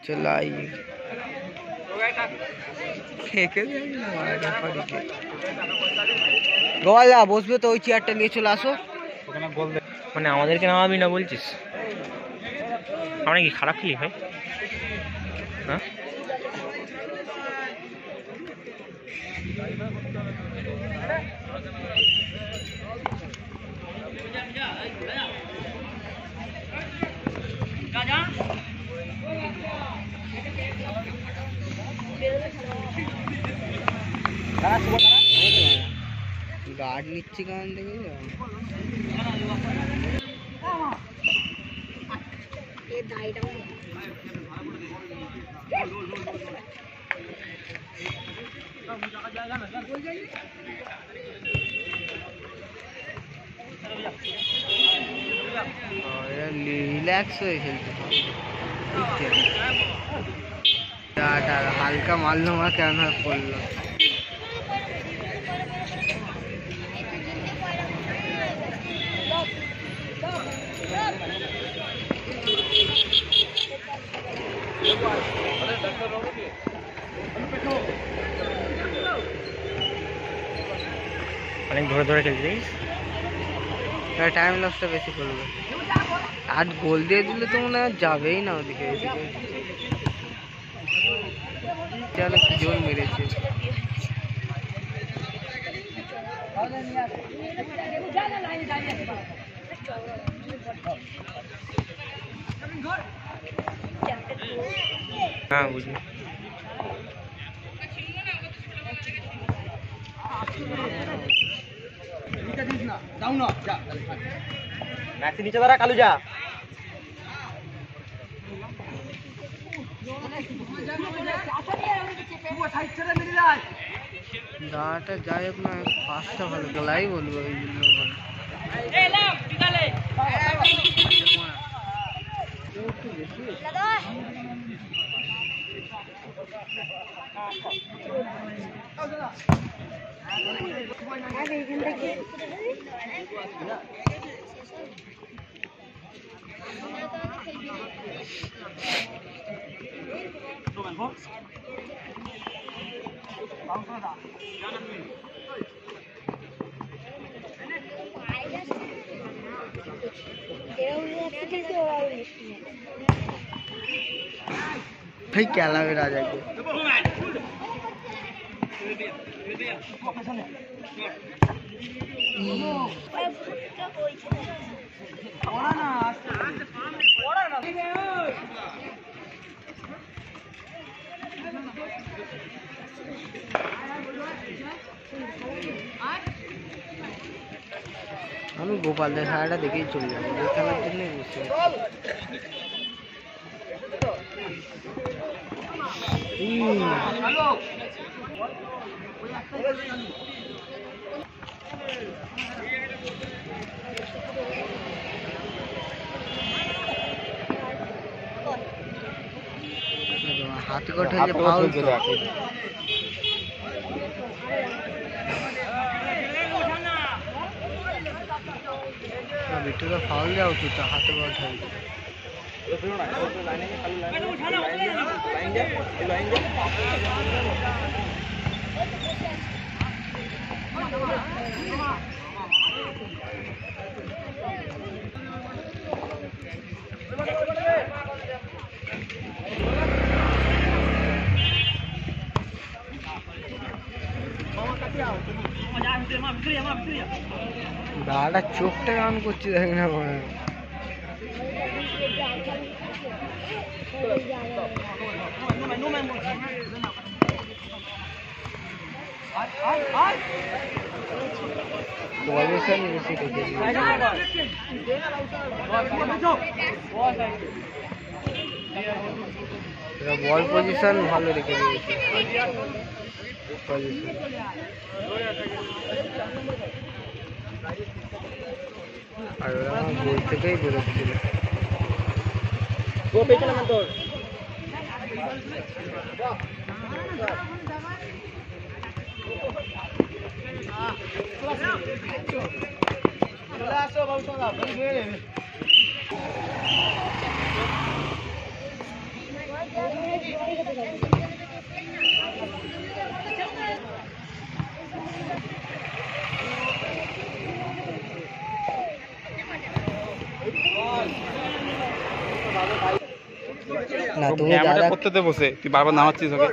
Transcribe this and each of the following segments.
চলো আইয়ে গোয়ালদা বসবে তো ওই চেয়ারটা নিয়ে চলে আসো। মানে আমাদেরকে নামাবি না বলছিস? আমরা কি খারাপ খেলি ভাই? হ্যাঁ গার্ড নিচ্ছি কারণ দেখে রিল্যাক্স হয়ে খেলতে হালকা মারলো মা কেন পড়লো। অনেক ধরে ধরে খেলছিস, টাইম লসটা বেশি করবে। আর গোল দিয়ে দিলে তো মনে হয় যাবেই না ওদিকে, অনেক জোর মেরেছে। হ্যাঁ বুঝলি। নিচে দাঁড়া কালু যা। দাঁড়াটা যাই হোক না, পাঁচটা ভালো খেলাই বলবো ওই জন্য। भाई क्या लग रहा है আমি গোপালদের খেলাটা দেখেই চলে যাবো, ওই খেলার জন্যই বসে হাতে কটে যে ফাউল তো বিট্টুকে ফাউল দেওয়া উচিত, হাতে কটে দাঁড়া চোখটা কান করছি দেখ না মনে পজিশন বেশি বল পজিশন ভালো রেখে দিয়েছে পজিশন। আর ওরা গোল থেকেই বেরোচ্ছিল। না তুমি ক্যামেরা দাদা করতে বসে তুই বারবার নামাচ্ছিস ওকে।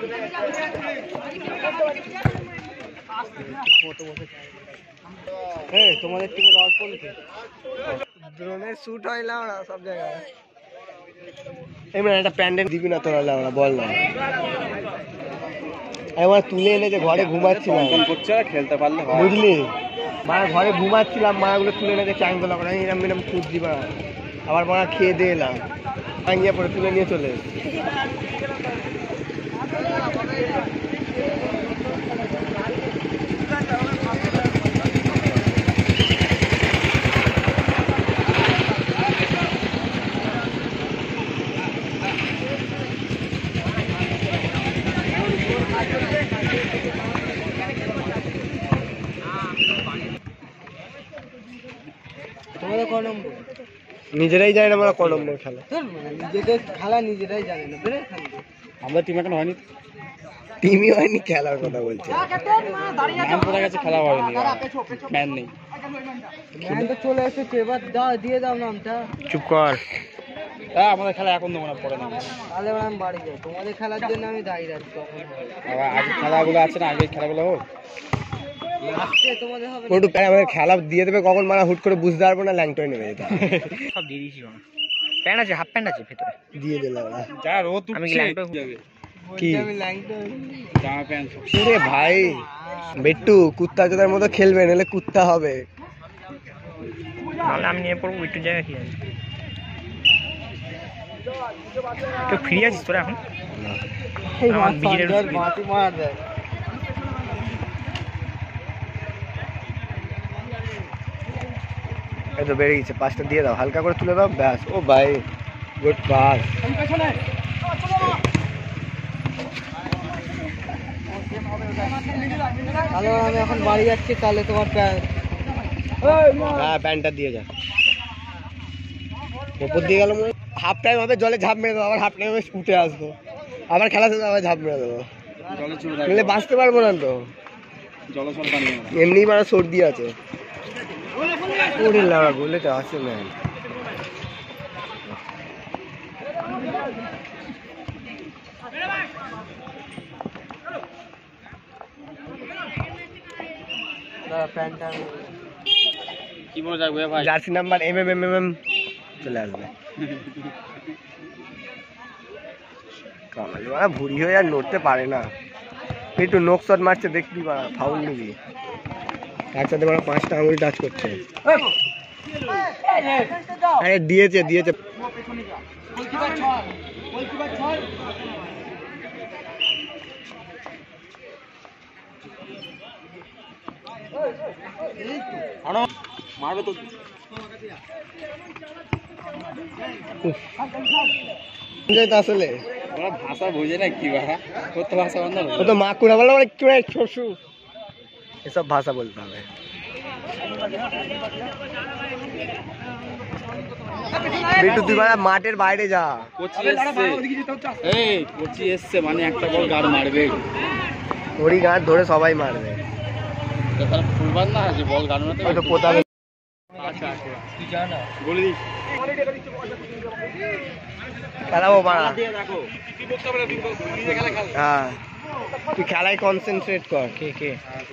হ্যাঁ তোমাদের টিমের অর্পণ কে ড্রোনের শ্যুট হয় না ওরা সব জায়গায়। এমন একটা প্যান্ডেল দিবি না তোরা আমরা বল না একবার তুলে এনেছে ঘরে ঘুমাচ্ছিলাম করছে খেলতে পারলে বুঝলি মারা ঘরে ঘুমাচ্ছিলাম মারাগুলো তুলে এনেছে চাংদোলা করে এরম এরম খুঁজছি বা আবার মারা খেয়ে দিয়ে এলাম ভাঙিয়ে পরে তুলে নিয়ে চলে এসেছি। তোমাদের ক নম্বর নিজেরাই জানি না আমরা ক নম্বর খেলা নিজেদের খেলা নিজেরাই জানি না আমরা টিম এখন হয়নি, টিমই হয়নি খেলার কথা বলছে ম্যান কোথায় গেছে খেলা হয়নি, ম্যান নেই। তো চলে এসেছে এবার দাও দিয়ে দাও নামটা চুপ কর। হ্যাঁ আমাদের খেলা এখন দেবো না, পরে নামবো। তাহলে এবার আমি বাড়ি যাই তোমাদের খেলার জন্য আমি দাঁড়িয়ে আছি তখন আবার আগে খেলাগুলো আছে না, আগে খেলাগুলো হোক। লাস্টে তোমাদের হবে আমাদের খেলা দিয়ে দেবে কখন মারা হুট করে বুঝতে পারবো না ল্যাংটোয় নেবে যেতে সব দিয়ে দিয়েছি বাবা। প্যান্ট আছে, হাফ প্যান্ট আছে ভেতরে। দিয়ে দিলাম যা রোদ আমি কি ল্যাংটো যাবে কি জামা প্যান্ট রে ভাই বেট্টু কুত্তা চোদার মতো খেলবে নাহলে কুত্তা হবে নাহলে আমি নিয়ে পড়বো একটু জায়গা কি আছে। কেউ ফ্রি আছিস তোরা এখন? আমার বিজেলের মার দেয় এই তো বেড়ে গেছে পাঁচটা দিয়ে দাও হালকা করে তুলে দাও ব্যাস ও ভাই গুড পাস তাহলে আমি এখন বাড়ি যাচ্ছি তাহলে তোমার হ্যাঁ প্যান্টটা দিয়ে যা ওপর দিয়ে গেল হাফ টাইম হবে জলে ঝাঁপ মেরে দেবো আবার হাফ টাইম উঠে আসবো আবার খেলা শেষে আবার ঝাঁপ মেরে দেবো নাহলে বাঁচতে পারবো না তো জলছল পানি এমনি মানে সর্দি আছে ওরে লাগা বলে তো আসে না প্যান্টটা কি মনে যাবে ভাই, জার্সি নাম্বার এম চলে আসবে কামালি মারা ভুড়ি হয়ে আর নড়তে পারে না একটু নোক শট মারছে দেখবি মারা ফাউল নিবি একসাথে মারা 5টা আঙুল টাচ করছে আরে দিয়েছে মারবে তো আসলে ওরা ভাষা বোঝে না কি ভাষা, কত ভাষা বন্ধ ও তো মাকুড়া বলে মানে কি শ্বশু এসব ভাষা বলতে হবে বিট্টু তুই মানে মাঠের বাইরে যা কোচি এসছে মানে একটা বল গাড় মারবে, ওরই গাঁট ধরে সবাই মারবে তারা ফুলবার না যে বল গাড় মারতে হয়তো পোতাবে আচ্ছা তুই যা না বলে দিস খেলাবো মারা দেখো হ্যাঁ তুই খেলায় কনসেন্ট্রেট কর কে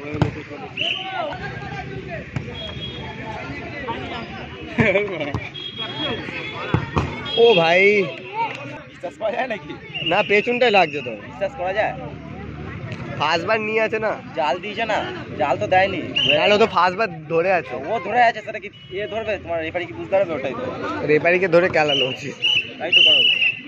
ও ভাই বিশ্বাস করা যায় নাকি? না পেছনটাই লাগছে তো বিশ্বাস করা যায়? ফার্স্টবার নিয়ে আছে না জাল দিয়েছে না, জাল তো দেয়নি, তাহলে ও তো ফার্স্টবার ধরে আছে ও ধরে আছে, সেটা কি এ ধরবে? তোমার রেফারি কি বুঝতে পারবে? ওটাই তো রেফারিকে ধরে খেলানো উচিত তাই তো করো।